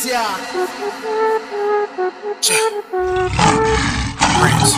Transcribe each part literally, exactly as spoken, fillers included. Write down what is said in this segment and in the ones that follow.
Yeah. Prince.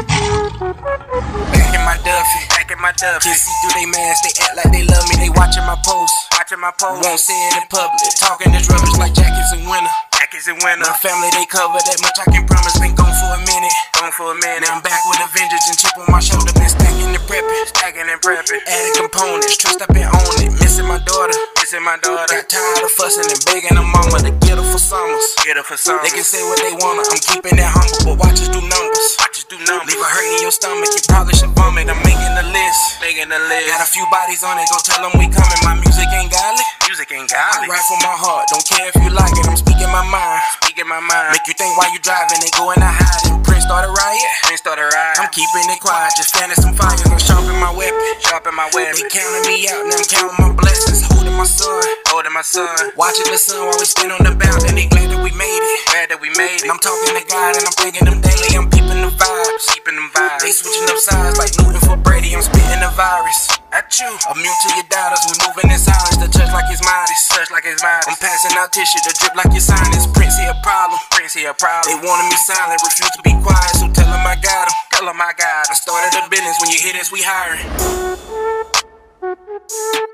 Back in my Duffy, back in my Duffy. Just see through they masks, they act like they love me. They watching my posts, watching my posts. Won't say it in public, talking this rubbish like jackets in winter. Jackets in winter. My family they cover that much, I can promise. Been gone for a minute, gone for a minute. Now I'm back with a vengeance and chip on my shoulder. Been stacking and prepping, stacking and prepping. Added components, trust I've been on it. Missing my daughter, missing my daughter. Got tired of fussing and begging her mama to get her for summers. Get her for summers. They can say what they wanna, I'm keeping it humble, but watch us do numbers. Watch us do numbers. Leave a hurt in your stomach, you probably should vomit. I'm making the list, making the list. Got a few bodies on it, go tell them we coming. My music ain't godly, music ain't godly. I write from my heart, don't care if you like it. I'm speaking my mind, speaking my mind. Make you think while you driving, they going to hide. And Prince started riot, Prince started riot. I'm keeping it quiet, just fanning some fires. I'm sharpening my weapon, sharpening my weapon. They counting me out, now I'm counting my blessings. Holding my son, holding my son. Watching the sun while we stand on the balcony. Glad that we made it, glad that we made it. And I'm talking to God and I'm thinking them daily. I'm peeping the vibes, keeping them vibes. They switching up sides like Newton for Brady. I'm spitting the virus. At you, immune to your doubters. We moving in silence. The touch like it's modest, touch like it's modest. I'm passing out tissue, the drip like it's sinus. Prince here a problem, Prince here a problem. They wanted me silent, refuse to be quiet. So tell them I got them, tell them I got them. I started a business, when you hear this, we hiring.